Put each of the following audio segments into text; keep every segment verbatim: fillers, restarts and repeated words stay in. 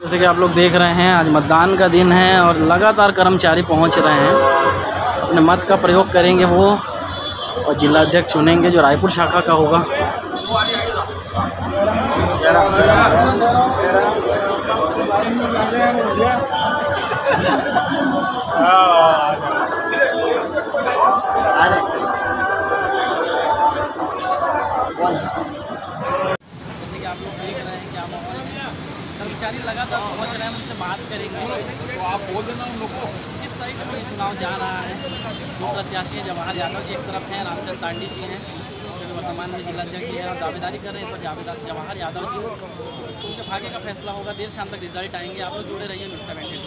जैसे कि आप लोग देख रहे हैं, आज मतदान का दिन है और लगातार कर्मचारी पहुंच रहे हैं, अपने मत का प्रयोग करेंगे वो और जिला अध्यक्ष चुनेंगे जो रायपुर शाखा का होगा। आप लोग देख रहे हैं क्या माहौल है, कर्मचारी लगातार पहुंच रहे हैं, उनसे बात करेंगे। तो आप बोल देना उन लोगों को किस साइड में ये चुनाव जा रहा है। दो प्रत्याशी हैं, जवाहर यादव जी एक तरफ हैं, रामचंद्र तांडी जी हैं जो वर्तमान में जिला अध्यक्ष जी हैं, दावेदारी कर रहे हैं। तो जावेदार जवाहर यादव जी, उनके भाग्य का फैसला होगा। देर शाम तक रिजल्ट आएंगे। आप लोग जुड़े रहिए news seventy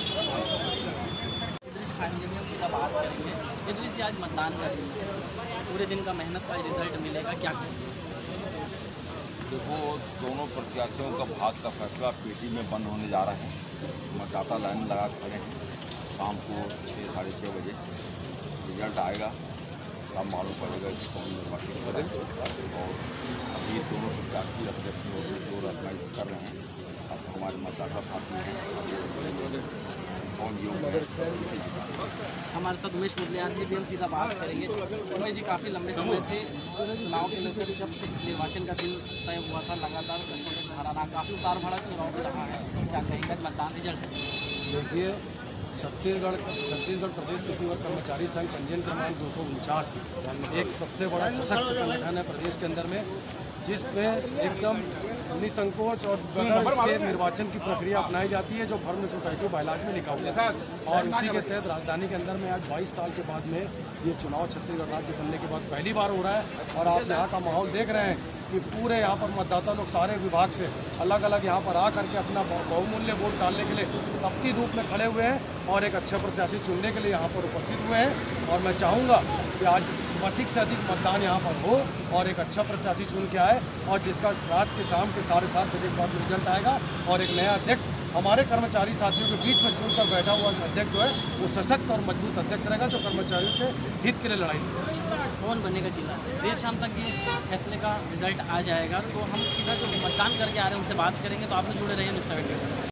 two. Idris Khan ji हम सीधा बात करेंगे। इद्रिस जी आज मतदान करेंगे, पूरे दिन का मेहनत का रिजल्ट मिलेगा, क्या करेंगे? देखो, दोनों प्रत्याशियों का भाग का फैसला पेटी में बंद होने जा रहा है। मतदाता लाइन लगा खड़े हैं। शाम को छः साढ़े छः बजे रिजल्ट आएगा, तब मालूम पड़ेगा कि कौन निर्वाचित करें। और अभी दोनों प्रत्याशी अध्यक्ष जो आजमाइश कर रहे हैं, अब हमारे मतदाता साथी हैं कौन योग्य है। हमारे साथ उमेश मुदलियार जी भी हम सीधा बात करेंगे। उमेश जी, काफ़ी लंबे समय से चुनाव के लेकर जब से निर्वाचन का दिन तय हुआ था, लगातार हराना काफ़ी उतार भरा चुनाव भी रहा है, क्या कहेंगे मतदान रिजल्ट? देखिए, छत्तीसगढ़ छत्तीसगढ़ प्रदेश खेती कर्मचारी संघ पंजीयन क्रमांक दो सौ उनचास एक सबसे बड़ा सशक्त संगठन है प्रदेश के अंदर में, जिसमें एकदम निसंकोच और बगैर इसके निर्वाचन की प्रक्रिया अपनाई जाती है जो फर्म सोसाइटी बायलॉज में लिखा हुआ है। और उसी के तहत राजधानी के अंदर में आज बाईस साल के बाद में ये चुनाव छत्तीसगढ़ राज्य बनने के बाद पहली बार हो रहा है। और आप यहाँ का माहौल देख रहे हैं कि पूरे यहाँ पर मतदाता लोग सारे विभाग से अलग अलग यहाँ पर आ करके अपना बहुमूल्य वोट डालने के लिए तपती धूप में खड़े हुए हैं और एक अच्छे प्रत्याशी चुनने के लिए यहाँ पर उपस्थित हुए हैं। और मैं चाहूँगा कि आज अधिक से अधिक मतदान यहाँ पर हो और एक अच्छा प्रत्याशी चुन के आए, और जिसका रात के शाम के साढ़े सात बजे के बाद रिजल्ट आएगा और एक नया अध्यक्ष हमारे कर्मचारी साथियों के बीच में चुनकर बैठा हुआ अध्यक्ष जो है वो सशक्त और मजबूत अध्यक्ष रहेगा जो कर्मचारियों के हित के लिए लड़ाई करेगा। कौन बनेगा जिला? देर शाम तक ये फैसले का रिजल्ट आ जाएगा, तो हम सीधा जो मतदान करके आ रहे हैं उनसे बात करेंगे। तो आप लोग जुड़े रहिए न्यूज़ सेवेंटी टू।